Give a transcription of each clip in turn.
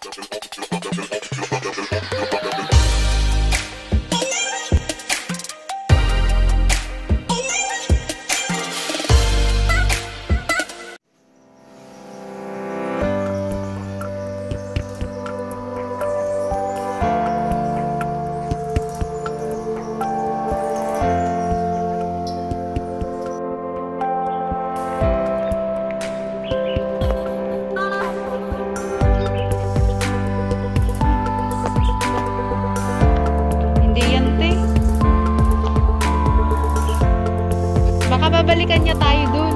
Babalikan niya tayo dun.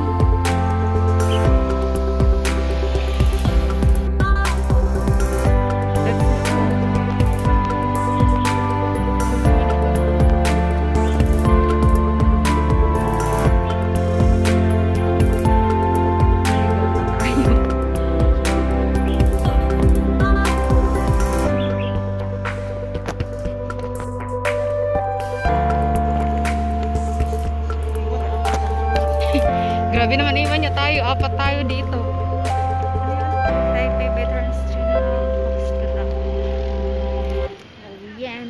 Grabe naman, iwan niya tayo. Apat tayo dito. Taipei Veterans General Hospital. Ayan.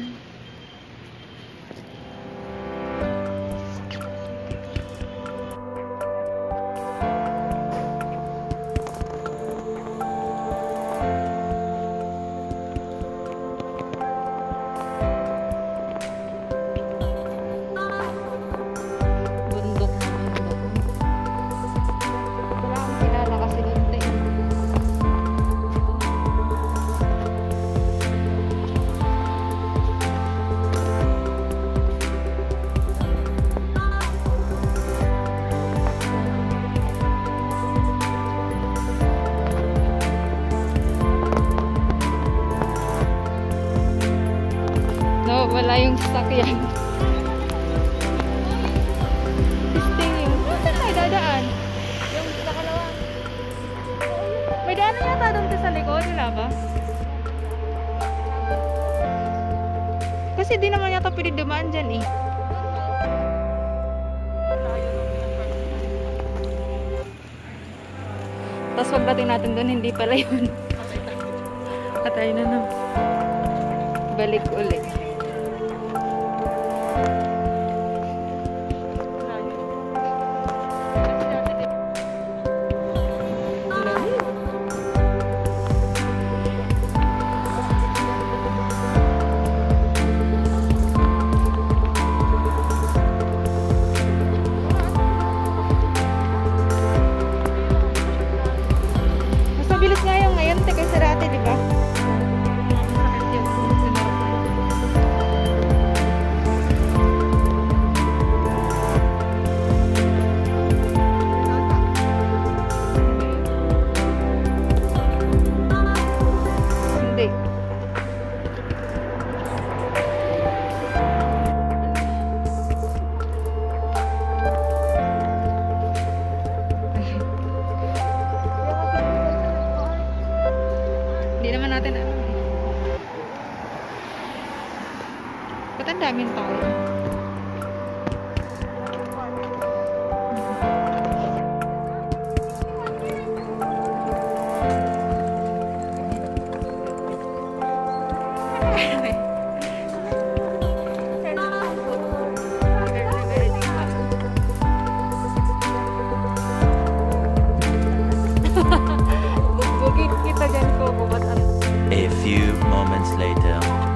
Wala yung sasakyan. Testing yun. Saan may dadaan? Yung sa kalawa. May daanan yata doon sa likod. Wala ba? Kasi di naman yata pwede dumaan dyan eh. Tapos pagdating natin doon, hindi pala yun. Patay na na. Balik ulit. Bilis nga yung ngayon, kaysa dati, di ba? Hindi. Hindi naman natin alam eh. Ba't ang daming tao? A few moments later.